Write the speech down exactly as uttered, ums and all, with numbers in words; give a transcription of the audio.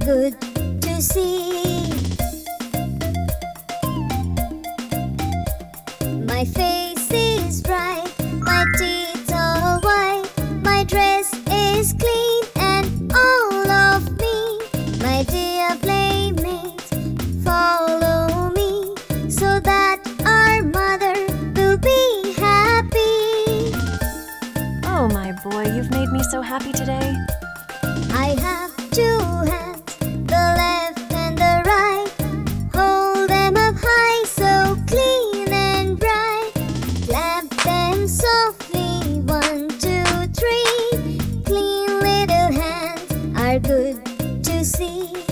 good to see. My face is bright, my teeth are white, my dress is clean and all of me. My dear playmates, follow me so that our mother will be happy. Oh, my boy, you've made me so happy today. I have two hands, the left and the right. Hold them up high so clean and bright. Clap them softly, one, two, three. Clean little hands are good to see.